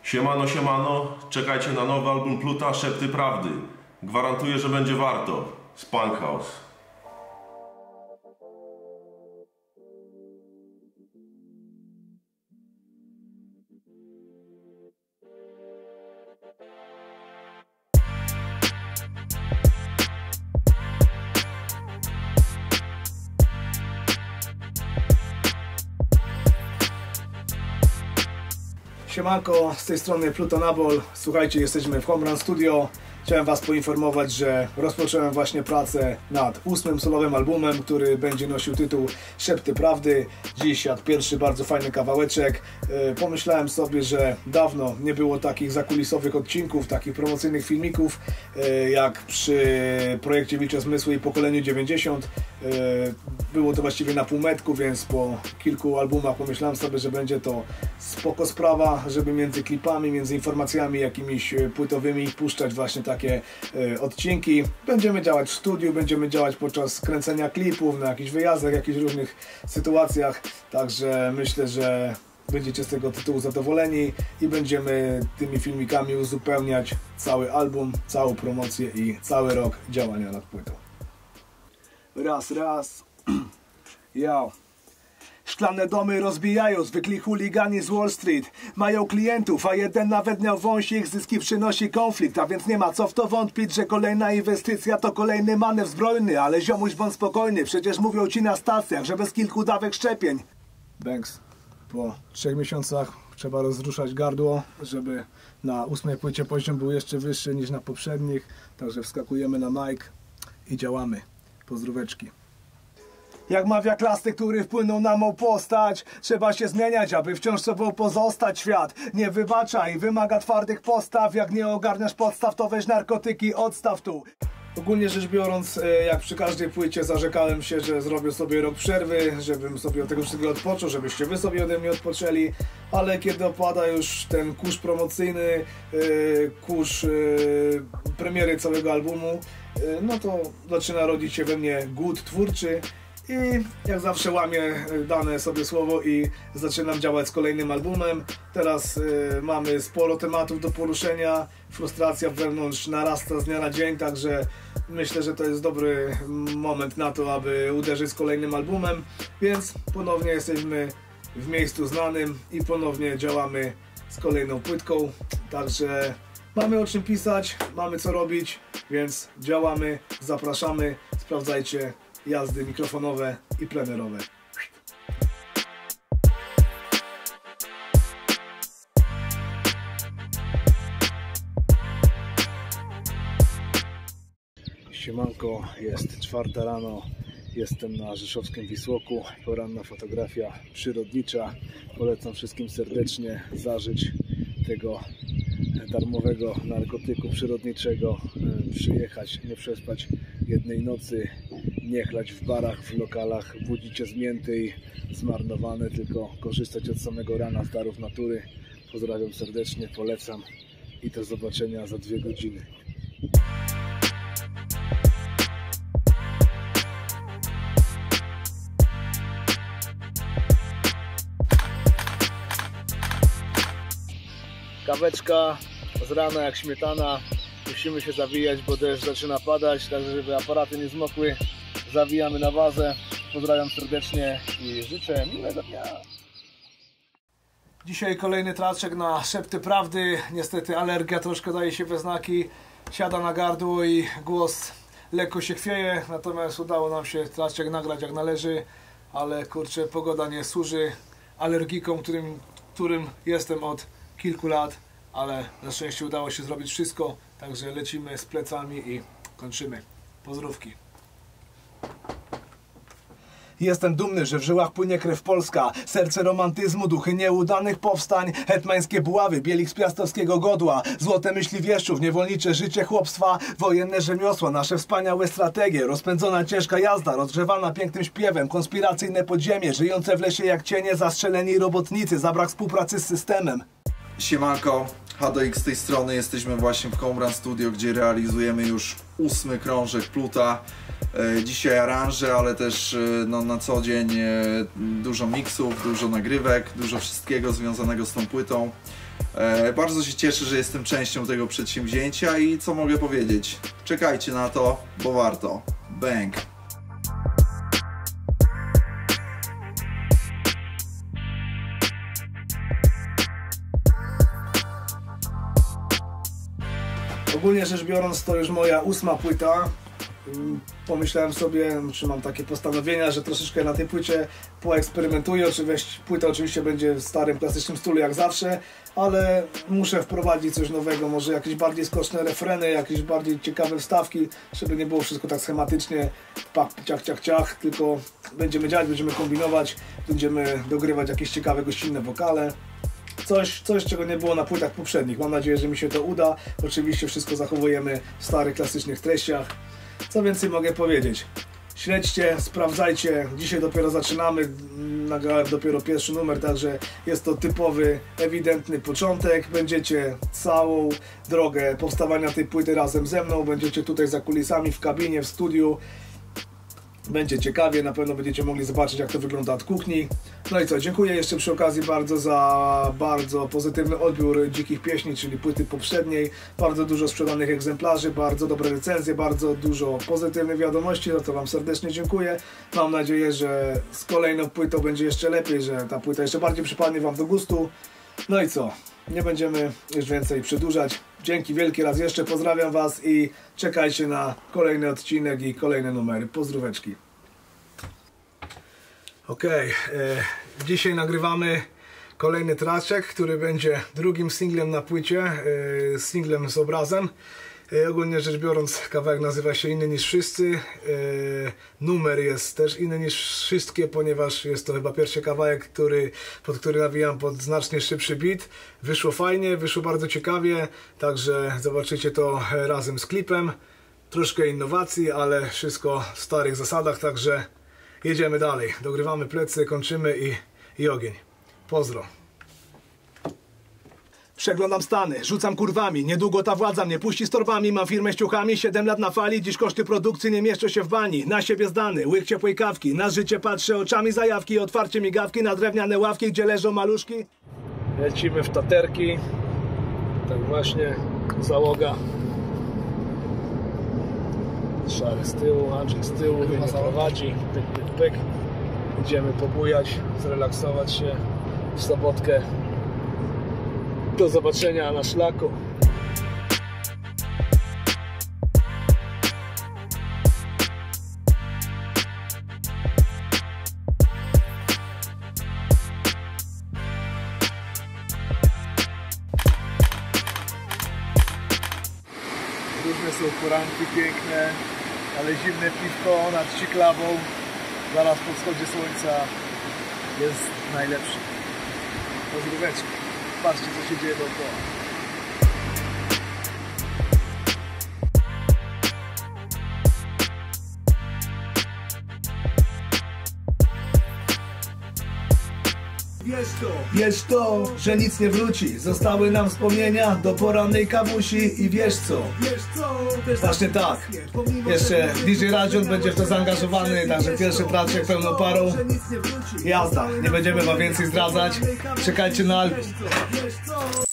Siemano, siemano, czekajcie na nowy album Pluta, Szepty Prawdy. Gwarantuję, że będzie warto. Spunk House. Siemanko, z tej strony Pluto Nabol. Słuchajcie, jesteśmy w Home Run Studio. Chciałem was poinformować, że rozpocząłem właśnie pracę nad 8. solowym albumem, który będzie nosił tytuł Szepty Prawdy. Dziś jadł pierwszy bardzo fajny kawałeczek. Pomyślałem sobie, że dawno nie było takich zakulisowych odcinków, takich promocyjnych filmików, jak przy projekcie Wilcze Zmysły i Pokoleniu 90. Było to właściwie na półmetku, więc po kilku albumach pomyślałem sobie, że będzie to spoko sprawa, żeby między klipami, między informacjami jakimiś płytowymi puszczać właśnie takie odcinki. Będziemy działać w studiu, będziemy działać podczas kręcenia klipów, na jakichś wyjazdach, jakichś różnych sytuacjach, także myślę, że będziecie z tego tytułu zadowoleni i będziemy tymi filmikami uzupełniać cały album, całą promocję i cały rok działania nad płytą. Raz. Yo. Szklane domy rozbijają, zwykli chuligani z Wall Street mają klientów, a jeden nawet miał wąsik, zyski przynosi konflikt, a więc nie ma co w to wątpić, że kolejna inwestycja to kolejny manewr zbrojny, ale ziomuś bądź spokojny, przecież mówią ci na stacjach, że bez kilku dawek szczepień. Banks, po 3 miesiącach trzeba rozruszać gardło, żeby na 8. płycie poziom był jeszcze wyższy niż na poprzednich, także wskakujemy na mic i działamy. Pozdróweczki. Jak mawia klasyk, który wpłynął na mą postać, trzeba się zmieniać, aby wciąż sobą pozostać. Świat nie wybacza i wymaga twardych postaw. Jak nie ogarniasz podstaw, to weź narkotyki, odstaw tu. Ogólnie rzecz biorąc, jak przy każdej płycie zarzekałem się, że zrobię sobie rok przerwy, żebym sobie od tego wszystkiego odpoczął, żebyście wy sobie ode mnie odpoczęli, ale kiedy opada już ten kurz promocyjny, kurz premiery całego albumu, no to zaczyna rodzić się we mnie głód twórczy. I jak zawsze łamię dane sobie słowo i zaczynam działać z kolejnym albumem. Teraz mamy sporo tematów do poruszenia, frustracja wewnątrz narasta z dnia na dzień, także myślę, że to jest dobry moment na to, aby uderzyć z kolejnym albumem. Więc ponownie jesteśmy w miejscu znanym i ponownie działamy z kolejną płytką. Także mamy o czym pisać, mamy co robić, więc działamy, zapraszamy, sprawdzajcie jazdy mikrofonowe i plenerowe. Siemanko, jest 4 rano, jestem na rzeszowskim Wisłoku, poranna fotografia przyrodnicza. Polecam wszystkim serdecznie zażyć tego darmowego narkotyku przyrodniczego, przyjechać, nie przespać jednej nocy, nie chlać w barach, w lokalach, budzić się zmięty i zmarnowany, tylko korzystać od samego rana z darów natury. Pozdrawiam serdecznie, polecam i do zobaczenia za 2 godziny. Kaweczka z rana jak śmietana. Musimy się zawijać, bo deszcz zaczyna padać, także żeby aparaty nie zmokły, zawijamy na wazę. Pozdrawiam serdecznie i życzę miłego dnia. Dzisiaj kolejny traczek na Szepty Prawdy. Niestety alergia troszkę daje się we znaki, siada na gardło i głos lekko się chwieje, natomiast udało nam się traczek nagrać jak należy, ale kurczę, pogoda nie służy alergikom, którym jestem od kilku lat, ale na szczęście udało się zrobić wszystko, także lecimy z plecami i kończymy. Pozdrówki. Jestem dumny, że w żyłach płynie krew polska, serce romantyzmu, duchy nieudanych powstań, hetmańskie buławy, bielik z piastowskiego godła, złote myśli wieszczów, niewolnicze życie chłopstwa, wojenne rzemiosła, nasze wspaniałe strategie, rozpędzona ciężka jazda, rozgrzewana pięknym śpiewem, konspiracyjne podziemie, żyjące w lesie jak cienie, zastrzeleni robotnicy, za brak współpracy z systemem. Siemanko, HDX z tej strony, jesteśmy właśnie w Homerun Studio, gdzie realizujemy już 8. krążek Pluta. Dzisiaj aranże, ale też no, na co dzień dużo miksów, dużo nagrywek, dużo wszystkiego związanego z tą płytą. Bardzo się cieszę, że jestem częścią tego przedsięwzięcia i co mogę powiedzieć? Czekajcie na to, bo warto. Bang! Ogólnie rzecz biorąc, to już moja 8. płyta. Pomyślałem sobie, czy mam takie postanowienia, że troszeczkę na tej płycie poeksperymentuję. Płyta oczywiście będzie w starym, klasycznym stylu jak zawsze, ale muszę wprowadzić coś nowego, może jakieś bardziej skoczne refreny, jakieś bardziej ciekawe wstawki, żeby nie było wszystko tak schematycznie, pach, ciach, ciach, ciach, tylko będziemy działać, będziemy kombinować, będziemy dogrywać jakieś ciekawe, gościnne wokale. Coś, czego nie było na płytach poprzednich. Mam nadzieję, że mi się to uda. Oczywiście wszystko zachowujemy w starych, klasycznych treściach. Co więcej mogę powiedzieć? Śledźcie, sprawdzajcie. Dzisiaj dopiero zaczynamy. Nagrałem dopiero pierwszy numer, także jest to typowy, ewidentny początek. Będziecie całą drogę powstawania tej płyty razem ze mną. Będziecie tutaj za kulisami, w kabinie, w studiu. Będzie ciekawie, na pewno będziecie mogli zobaczyć, jak to wygląda od kuchni. No i co, dziękuję jeszcze przy okazji bardzo za bardzo pozytywny odbiór Dzikich Pieśni, czyli płyty poprzedniej. Bardzo dużo sprzedanych egzemplarzy, bardzo dobre recenzje, bardzo dużo pozytywnych wiadomości, za to Wam serdecznie dziękuję. Mam nadzieję, że z kolejną płytą będzie jeszcze lepiej, że ta płyta jeszcze bardziej przypadnie Wam do gustu. No i co, nie będziemy już więcej przedłużać. Dzięki wielkie raz jeszcze, pozdrawiam Was i czekajcie na kolejny odcinek i kolejne numery. Pozdróweczki. Okej, dzisiaj nagrywamy kolejny traczek, który będzie drugim singlem na płycie, singlem z obrazem. Ogólnie rzecz biorąc, kawałek nazywa się Inny niż wszyscy. Numer jest też inny niż wszystkie, ponieważ jest to chyba pierwszy kawałek, pod który nawijam pod znacznie szybszy beat. Wyszło fajnie, wyszło bardzo ciekawie, także zobaczycie to razem z klipem. Troszkę innowacji, ale wszystko w starych zasadach, także jedziemy dalej. Dogrywamy plecy, kończymy i ogień. Pozdro. Przeglądam stany, rzucam kurwami. Niedługo ta władza mnie puści z torbami. Mam firmę z ciuchami, 7 lat na fali. Dziś koszty produkcji nie mieszczą się w bani. Na siebie zdany, łyk ciepłej kawki. Na życie patrzę oczami zajawki. Otwarcie migawki na drewniane ławki, gdzie leżą maluszki. Lecimy w taterki. Tak właśnie, załoga. Szary z tyłu, Andrzej z tyłu, mnie prowadzi. Pyk, pyk, pyk. Idziemy pobujać, zrelaksować się w sobotkę. Do zobaczenia na szlaku. Różne są poranki piękne, ale zimne piwko nad Ciklawą, zaraz po wschodzie słońca, jest najlepszy. Pozdróweczki. Patrzcie, co się dzieje dookoła. Wiesz to, że nic nie wróci. Zostały nam wspomnienia do porannej kawusi. I wiesz co? Właśnie tak. Jeszcze DJ Radzion będzie w to zaangażowany, także pierwszy traczek pełną parą. Jazda. Nie będziemy wam więcej zdradzać. Czekajcie na album.